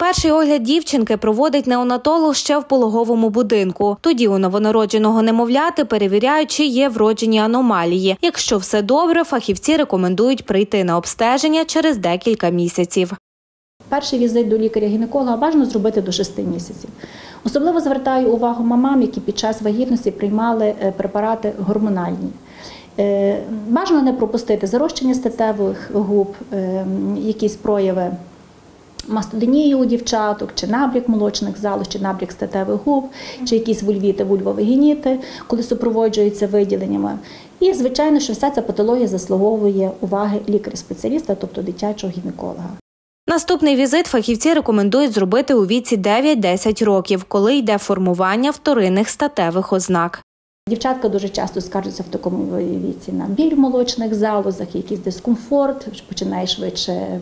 Перший огляд дівчинки проводить неонатолог ще в пологовому будинку. Тоді у новонародженого немовляти перевіряють, чи є вроджені аномалії. Якщо все добре, фахівці рекомендують прийти на обстеження через декілька місяців. Перший візит до лікаря-гінеколога бажано зробити до 6 місяців. Особливо звертаю увагу мамам, які під час вагітності приймали препарати гормональні. Бажано не пропустити зарощення статевих губ, якісь прояви мастодонії у дівчаток, чи набряк молочних залоз, чи набряк статевих губ, чи якісь вульвіти, вульвовагініти, коли супроводжуються виділеннями. І, звичайно, що вся ця патологія заслуговує уваги лікаря-спеціаліста, тобто дитячого гінеколога. Наступний візит фахівці рекомендують зробити у віці 9-10 років, коли йде формування вторинних статевих ознак. Дівчатка дуже часто скаржаться в такому віці на біль в молочних залозах, якийсь дискомфорт, починає швидше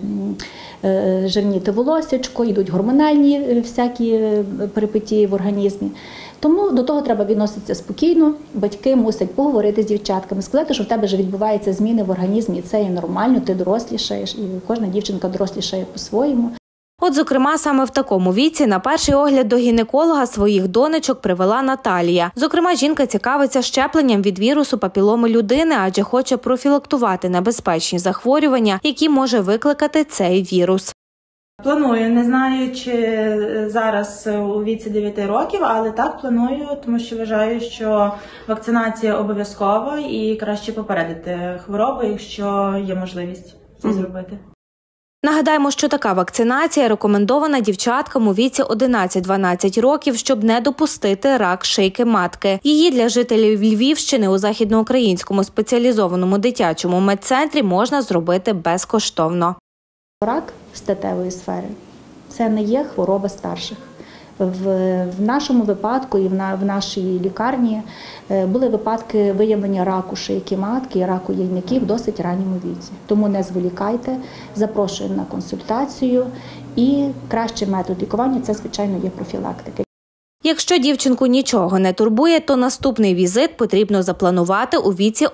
жирніти волосячко, йдуть гормональні всякі перипетії в організмі. Тому до того треба відноситися спокійно, батьки мусять поговорити з дівчатками, сказати, що в тебе вже відбуваються зміни в організмі, і це є нормально, ти дорослішаєш, і кожна дівчинка дорослішає по-своєму. От, зокрема, саме в такому віці на перший огляд до гінеколога своїх донечок привела Наталія. Зокрема, жінка цікавиться щепленням від вірусу папіломи людини, адже хоче профілактувати небезпечні захворювання, які може викликати цей вірус. Планую, не знаю, чи зараз у віці 9 років, але так планую, тому що вважаю, що вакцинація обов'язкова і краще попередити хворобу, якщо є можливість це зробити. Нагадаємо, що така вакцинація рекомендована дівчаткам у віці 11-12 років, щоб не допустити рак шийки матки. Її для жителів Львівщини у Західноукраїнському спеціалізованому дитячому медцентрі можна зробити безкоштовно. Рак статевої сфери – це не є хвороба старших. В нашому випадку і в нашій лікарні були випадки виявлення раку шийки матки і раку яйників в досить ранньому віці. Тому не зволікайте, запрошуємо на консультацію, і кращий метод лікування – це, звичайно, є профілактика. Якщо дівчинку нічого не турбує, то наступний візит потрібно запланувати у віці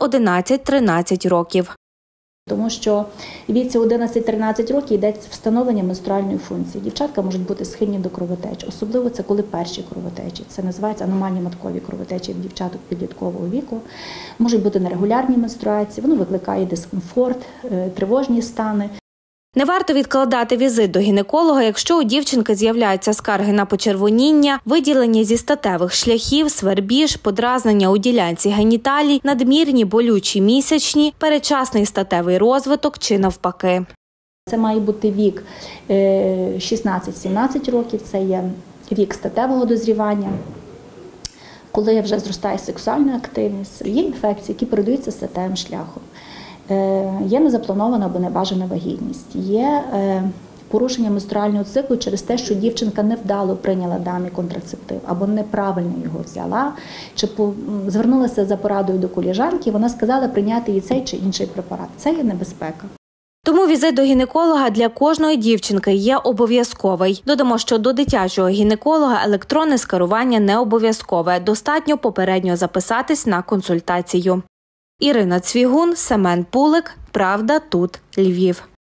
11-13 років. Тому що в віці 11-13 років йде встановлення менструальної функції. Дівчатка можуть бути схильні до кровотеч, особливо це коли перші кровотечі. Це називається аномальні маткові кровотечі в дівчаток підліткового віку. Можуть бути нерегулярні менструації, воно викликає дискомфорт, тривожні стани. Не варто відкладати візит до гінеколога, якщо у дівчинки з'являються скарги на почервоніння, виділення зі статевих шляхів, свербіж, подразнення у ділянці геніталій, надмірні болючі місячні, передчасний статевий розвиток чи навпаки. Це має бути вік 16-17 років, це є вік статевого дозрівання, коли вже зростає сексуальна активність, є інфекції, які передаються статевим шляхом. Є незапланована або небажана вагітність, є порушення менструального циклу через те, що дівчинка невдало прийняла даний контрацептив або неправильно його взяла, чи звернулася за порадою до колежанки, вона сказала прийняти і цей чи інший препарат. Це є небезпека. Тому візит до гінеколога для кожної дівчинки є обов'язковий. Додамо, що до дитячого гінеколога електронне скерування не обов'язкове, достатньо попередньо записатись на консультацію. Ірина Цвігун, Семен Пулик. Правда тут, Львів.